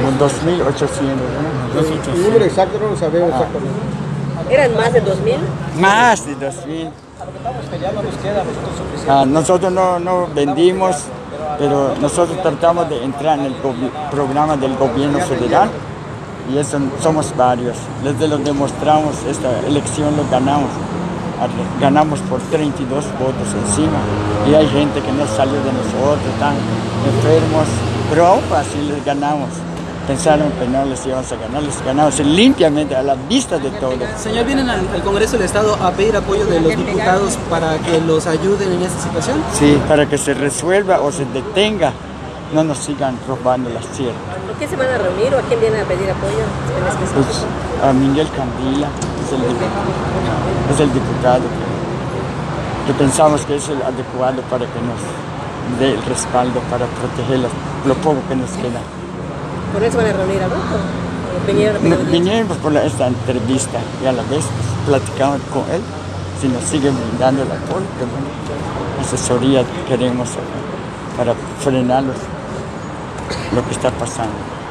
Como 2.800, ¿no? El número exacto no lo sabemos exactamente. ¿Eran más de 2.000? Más de 2.000. Nosotros no vendimos, pero nosotros tratamos de entrar en el programa del gobierno federal y eso somos varios. Les lo demostramos, esta elección lo ganamos. Ganamos por 32 votos encima y hay gente que no salió de nosotros, están enfermos, pero aún así les ganamos. Pensaron que no les íbamos a ganar, les ganamos limpiamente a la vista de todos. Señor, ¿vienen al Congreso del Estado a pedir apoyo de los diputados para que los ayuden en esta situación? Sí, para que se resuelva o se detenga, no nos sigan robando las tierras. ¿Por qué se van a reunir o a quién vienen a pedir apoyo en específico? Pues a Miguel Candila, es el diputado que pensamos que es el adecuado para que nos dé el respaldo para proteger lo poco que nos queda. ¿Por eso van a reunir a Bruto? Vinieron por esta entrevista y a la vez platicamos con él, si nos sigue brindando el apoyo, que bueno, asesoría queremos para frenar lo que está pasando.